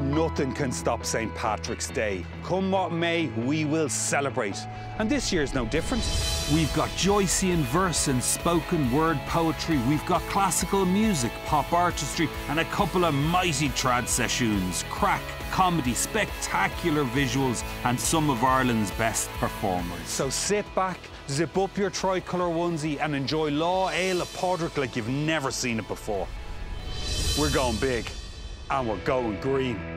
Nothing can stop St. Patrick's Day. Come what may, we will celebrate. And this year's no different. We've got Joycean verse and spoken word poetry. We've got classical music, pop artistry, and a couple of mighty trad sessions. Crack, comedy, spectacular visuals, and some of Ireland's best performers. So sit back, zip up your tricolour onesie, and enjoy Law Ale of Padraig like you've never seen it before. We're going big, and we're going green.